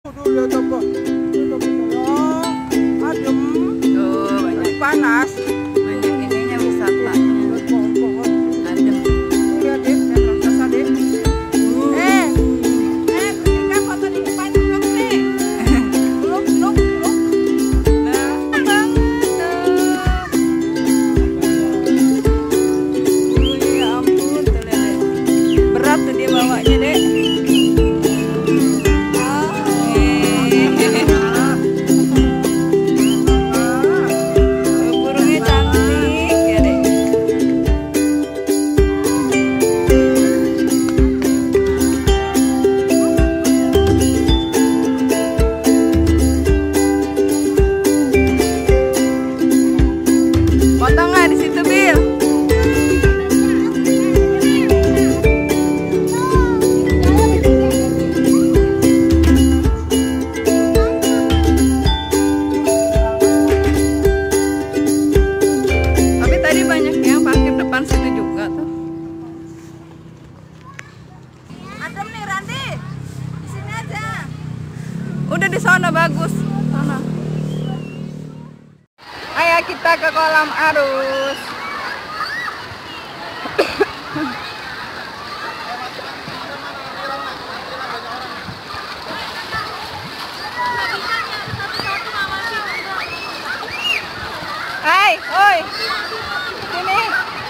Adem. Tuh, banyak panas. Banyak ininya wisata. Adem. Lihat deh, lihat raksasa deh. Ketika foto di depan belum nih. Belum. Nah, banget tuh. Ya ampun, tuh lihat deh. Berat tuh dia bawanya deh. Adem nih Randi, di sini aja. Udah di sana bagus, sana. Ayo kita ke kolam arus. Hai, oi, sini.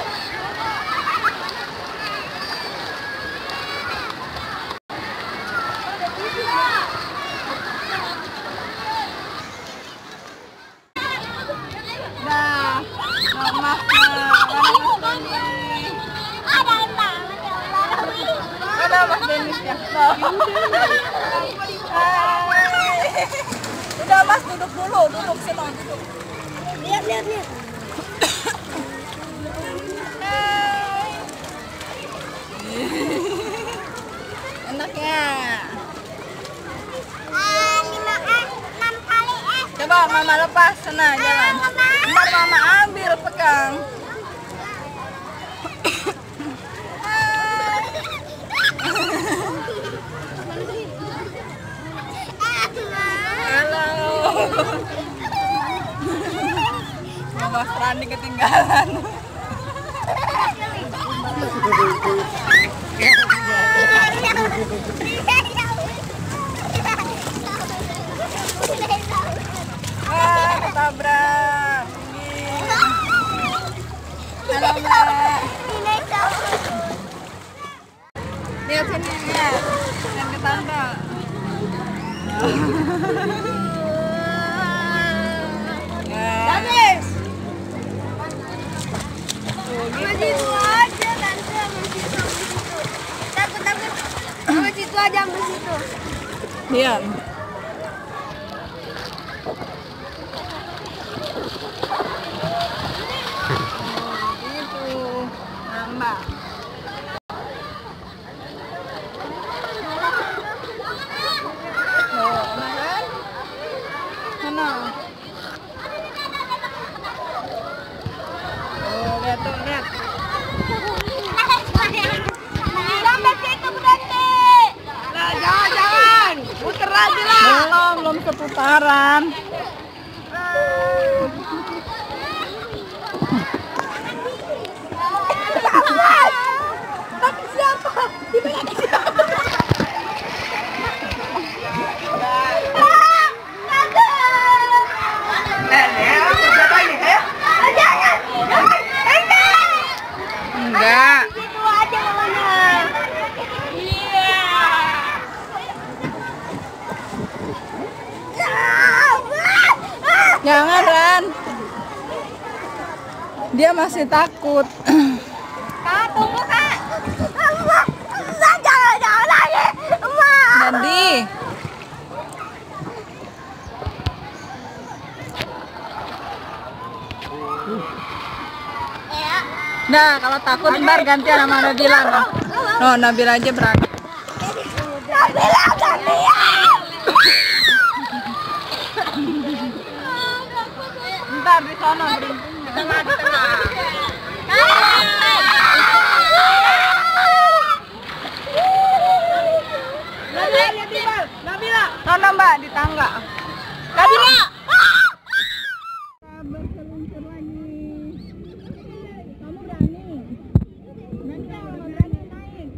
Ada Mas Denis ya. Udah Mas duduk dulu, duduk sini duduk. Lihat. Enaknya. 6 kali es. Coba Mama lepas, sana jalan. Ntar Mama ambil pegang. Halo. Mas Randi ketinggalan. Wah, ketabrak. Halo Mbak. Lihat sini ya, jangan ketabrak. Bagus. Begitu aja tante, begitu. Takut. Begitu aja begitu. Diam. Gitu. Nambah. Lihat. Sampai situ berarti. Nah, jangan. Puter lagi lah. Belum seputaran. Tapi siapa? Enggak. Itu aja mana? Iya. Jangan Ran. Dia masih takut. Kak, tunggu Kak. Jangan lagi. Jadi. Nah, kalau takut ntar gantian sama Nabila. No, Nabila aja berani. Nabila. Ntar di sana berhenti. Di tengah. Nabila. Sana Mbak. di tangga. Kabila. Berseluncur lagi. Kamu berani? Nanti kalau berani naik.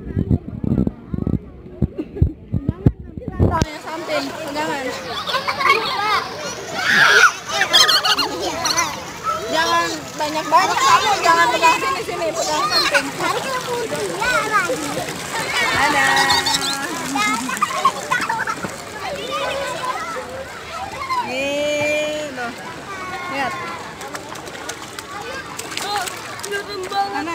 Pegangan nanti lantai samping. Pegangan. Jangan banyak-banyak kamu, jangan pegang sini, pegang samping. Dadah. Gitu. Lihat. Mana?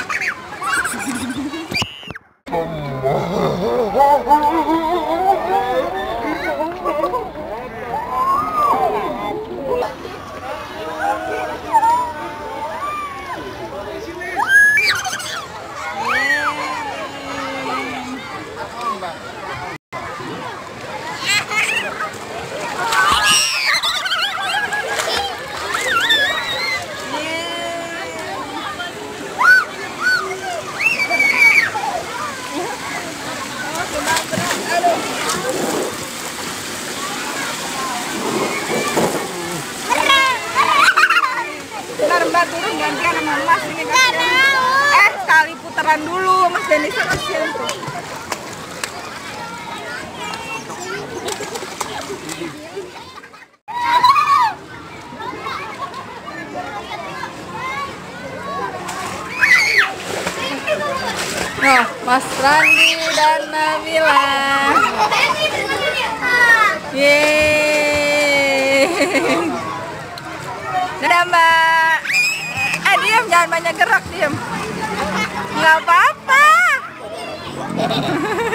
Ntar Mbak turun gantian sama Mas ini kasihan. Sekali putaran dulu Mas Denisa kasihan tuh. Nah, Mas Randi dan Nabila. Yeay. Dadah Mbak. Diam, jangan banyak gerak, diam. Nggak apa-apa.